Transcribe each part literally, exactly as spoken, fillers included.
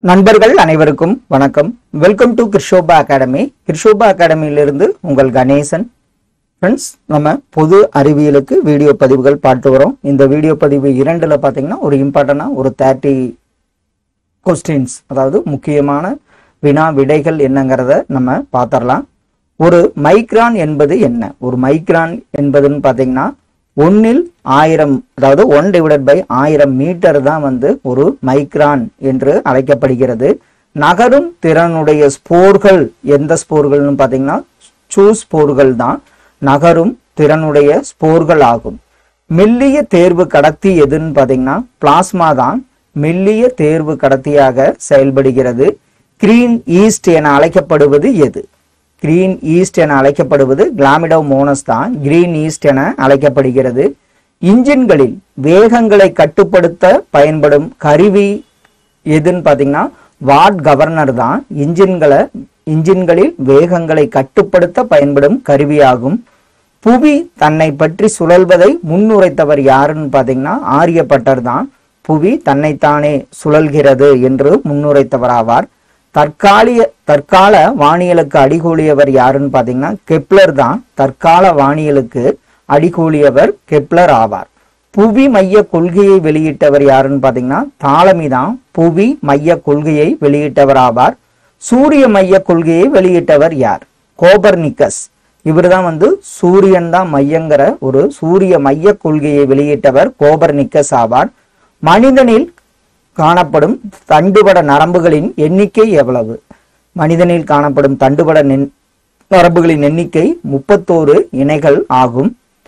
நண்பர்கள் அனைவருக்கும் வணக்கம். Welcome to Krishoba academy. Krishoba அகாடமியிலிருந்து உங்கள் கணேசன். ஃப்ரெண்ட்ஸ், நம்ம பொது அறிவியலுக்கு வீடியோ பதிவுகள் பார்த்து வரோம். இந்த வீடியோ பதிவு இரண்டுல பார்த்தீங்கன்னா ஒரு இம்பார்ட்டனா ஒரு தேர்ட்டி கொஸ்டின்ஸ், அதாவது முக்கியமான வினா விடைகள் என்னங்கிறத நம்ம பார்த்துடலாம். ஒரு மைக்ரான் என்பது என்ன? ஒரு மைக்ரான் என்பதுன்னு பார்த்தீங்கன்னா ஒன்னில் ஆயிரம், அதாவது ஒன் டிவைடட் பை ஆயிரம் மீட்டர் தான் வந்து ஒரு மைக்ரான் என்று அழைக்கப்படுகிறது. நகரும் திறனுடைய ஸ்போர்கள் எந்த ஸ்போர்கள்னு பார்த்தீங்கன்னா சூ ஸ்போர்கள் தான் நகரும் திறனுடைய ஸ்போர்கள் ஆகும். மெல்லிய தேர்வு கடத்தி எதுன்னு பார்த்தீங்கன்னா பிளாஸ்மா தான் மெல்லிய தேர்வு கடத்தியாக செயல்படுகிறது. கிரீன் ஈஸ்ட் என அழைக்கப்படுவது எது? கிரீன் ஈஸ்ட் என அழைக்கப்படுவது கிளாமிடோமோனஸ் தான் கிரீன் ஈஸ்ட் என அழைக்கப்படுகிறது. இன்ஜின்களில் வேகங்களை கட்டுப்படுத்த பயன்படும் கருவி எதுன்னு பார்த்தீங்கன்னா வாட் கவர்னர் தான் இன்ஜின்களை இன்ஜின்களில் வேகங்களை கட்டுப்படுத்த பயன்படும் கருவியாகும். புவி தன்னை பற்றி சுழல்வதை முன்னுரைத்தவர் யாருன்னு பார்த்தீங்கன்னா ஆரியப்பட்டர் தான் புவி தன்னைத்தானே சுழல்கிறது என்று முன்னுரைத்தவர் ஆவார். தற்காலிய தற்கால வானியலுக்கு அடிகோலியவர் யாருன்னு பார்த்தீங்கன்னா கெப்லர் தான் தற்கால வானியலுக்கு அடிகோலியவர் கெப்லர் ஆவார். புவி மைய கொள்கையை வெளியிட்டவர் யாருன்னு பார்த்தீங்கன்னா தாலமி தான் புவி மைய கொள்கையை வெளியிட்டவர் ஆவார். சூரிய மைய கொள்கையை வெளியிட்டவர் யார்? கோபர்னிக்கஸ். இவர் தான் வந்து சூரியன் தான் மையங்கிற ஒரு சூரிய மைய கொள்கையை வெளியிட்டவர் கோபர்னிக்கஸ் ஆவார். மனிதனில் காணப்படும் தண்டுவட நரம்புகளின் எண்ணிக்கை எவ்வளவு? மனிதனில் காணப்படும் தண்டுவட நரம்புகளின் எண்ணிக்கை முப்பத்தோரு இணைகள் ஆகும்.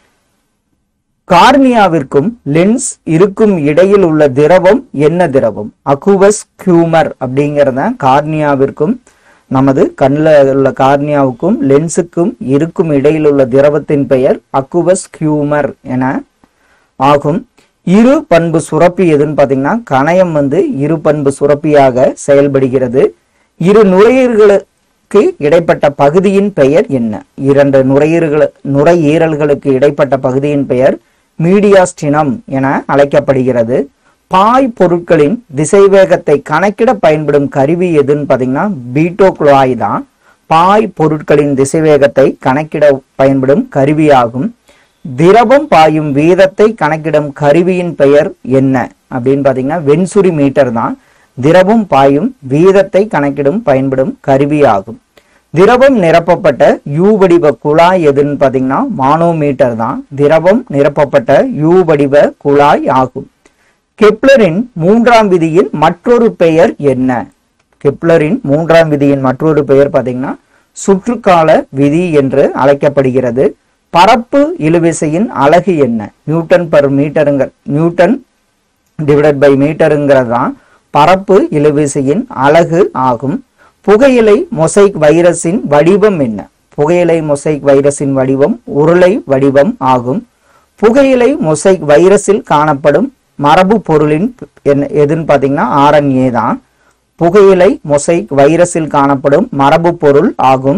கார்னியாவிற்கும் லென்ஸ் இருக்கும் இடையில் உள்ள திரவம் என்ன திரவம்? அக்குவஸ் ஹியூமர் அப்படிங்கிறத கார்னியாவிற்கும் நமது கண்ணில் உள்ள கார்னியாவுக்கும் லென்ஸுக்கும் இருக்கும் இடையில் உள்ள திரவத்தின் பெயர் அக்குவஸ் ஹியூமர் என ஆகும். இரு பண்பு சுரப்பி எதுன்னு பார்த்தீங்கன்னா கணையம் வந்து இரு பண்பு சுரப்பியாக செயல்படுகிறது. இரு நுரையீரல்களுக்கு இடைப்பட்ட பகுதியின் பெயர் என்ன? இரண்டு நுரையீரல்கள் நுரையீரல்களுக்கு இடைப்பட்ட பகுதியின் பெயர் மீடியாஸ்டினம் என அழைக்கப்படுகிறது. பாய் பொருட்களின் திசைவேகத்தை கணக்கிட பயன்படும் கருவி எதுன்னு பார்த்தீங்கன்னா பீட்டோகுழாய் தான் பாய் பொருட்களின் திசைவேகத்தை கணக்கிட பயன்படும் கருவியாகும். திரவம் பாயும் வீதத்தை கணக்கிடும் கருவியின் பெயர் என்ன அப்படின்னு பார்த்தீங்கன்னா வென்சுரி மீட்டர் தான் திரவம் பாயும் வீதத்தை கணக்கிடும் பயன்படும் கருவியாகும். திரவம் நிரப்பப்பட்ட யூ வடிவ குழாய் எதுன்னு பார்த்தீங்கன்னா மானோமீட்டர் தான் திரவம் நிரப்பப்பட்ட யூ வடிவ குழாய் ஆகும். கெப்லரின் மூன்றாம் விதியின் மற்றொரு பெயர் என்ன? கெப்லரின் மூன்றாம் விதியின் மற்றொரு பெயர் பார்த்தீங்கன்னா சுற்றுக்கால விதி என்று அழைக்கப்படுகிறது. பரப்பு இழுவிசையின் அலகு என்ன? நியூட்டன் பர் மீட்டருங்க நியூட்டன் டிவைடட் பை மீட்டருங்கிறது தான் பரப்பு இழுவிசையின் அலகு ஆகும். புகையிலை மொசைக் வைரஸின் வடிவம் என்ன? புகையிலை மொசைக் வைரஸின் வடிவம் உருளை வடிவம் ஆகும். புகையிலை மொசைக் வைரஸில் காணப்படும் மரபு பொருளின் எதுன்னு பார்த்தீங்கன்னா ஆர்என்ஏ தான் புகையிலை மொசைக் வைரஸில் காணப்படும் மரபு பொருள் ஆகும்.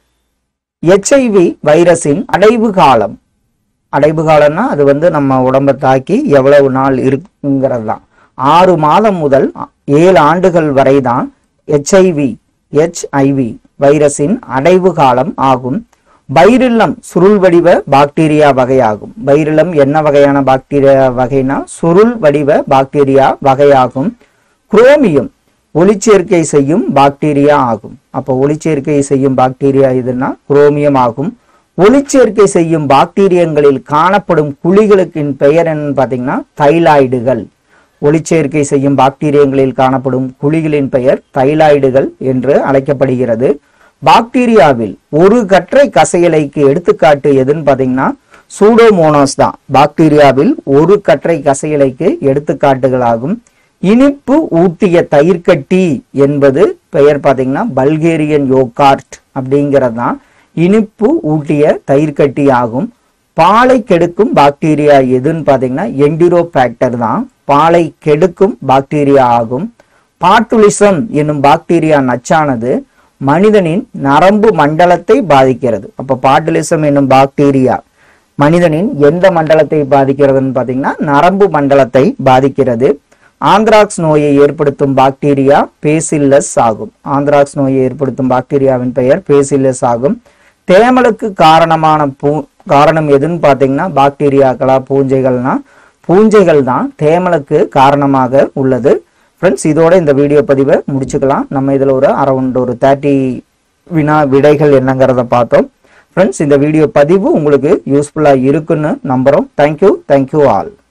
எச்ஐவி வைரஸின் அடைவு காலம் அடைவு காலம்னா அது வந்து நம்ம உடம்பை தாக்கி எவ்வளவு நாள் இருக்குங்கிறது தான். ஆறு மாதம் முதல் ஏழு ஆண்டுகள் வரை தான் எச்ஐவி எச்ஐவி வைரஸின் அடைவு காலம் ஆகும். பைரில்லம் சுருள் வடிவ பாக்டீரியா வகையாகும். பைரில்லம் என்ன வகையான பாக்டீரியா வகைனா சுருள் வடிவ பாக்டீரியா வகையாகும். குரோமியம் ஒளிச்சேர்க்கை செய்யும் பாக்டீரியா ஆகும். அப்போ ஒளிச்சேர்க்கை செய்யும் பாக்டீரியா எதுனா குரோமியம் ஆகும். ஒளிச்சேர்க்கை செய்யும் பாக்டீரியங்களில் காணப்படும் குழிகளுக்கு பெயர் என்னன்னு பார்த்தீங்கன்னா தைலாய்டுகள். ஒளிச்சேர்க்கை செய்யும் பாக்டீரியங்களில் காணப்படும் குழிகளின் பெயர் தைலாய்டுகள் என்று அழைக்கப்படுகிறது. பாக்டீரியாவில் ஒரு கற்றை கசையலைக்கு எடுத்துக்காட்டு எதுன்னு பார்த்தீங்கன்னா சூடோமோனாஸ் தான் பாக்டீரியாவில் ஒரு கற்றை கசையலைக்கு எடுத்துக்காட்டுகளாகும். இனிப்பு ஊட்டிய தயிர்கட்டி என்பது பெயர் பார்த்தீங்கன்னா பல்கேரியன் யோகார்ட் அப்படிங்கிறது தான் இனிப்பு ஊட்டிய தயிர்கட்டி ஆகும். பாலை கெடுக்கும் பாக்டீரியா எதுன்னு பார்த்தீங்கன்னா என்டிரோபாக்டர் தான் பாலை கெடுக்கும் பாக்டீரியா ஆகும். பாட்டுலிசம் என்னும் பாக்டீரியா நச்சானது மனிதனின் நரம்பு மண்டலத்தை பாதிக்கிறது. அப்ப பாட்டுலிசம் என்னும் பாக்டீரியா மனிதனின் எந்த மண்டலத்தை பாதிக்கிறதுன்னு பார்த்தீங்கன்னா நரம்பு மண்டலத்தை பாதிக்கிறது. ஆந்த்ராக்ஸ் நோயை ஏற்படுத்தும் பாக்டீரியா பேசில்லஸ் ஆகும். ஆந்த்ராக்ஸ் நோயை ஏற்படுத்தும் பாக்டீரியாவின் பெயர் பேசில்லஸ் ஆகும். தேமலுக்கு காரணமான பூ காரணம் எதுன்னு பார்த்தீங்கன்னா பாக்டீரியாக்களா பூஞ்சைகள்னா பூஞ்சைகள் தான் தேமலுக்கு காரணமாக உள்ளது. ஃப்ரெண்ட்ஸ், இதோட இந்த வீடியோ பதிவை முடிச்சுக்கலாம். நம்ம இதில் ஒரு அரௌண்ட் ஒரு தேர்ட்டி வினா விடைகள் என்னங்கிறத பார்த்தோம். ஃப்ரெண்ட்ஸ், இந்த வீடியோ பதிவு உங்களுக்கு யூஸ்ஃபுல்லாக இருக்குன்னு நம்புகிறோம். Thank you thank you all.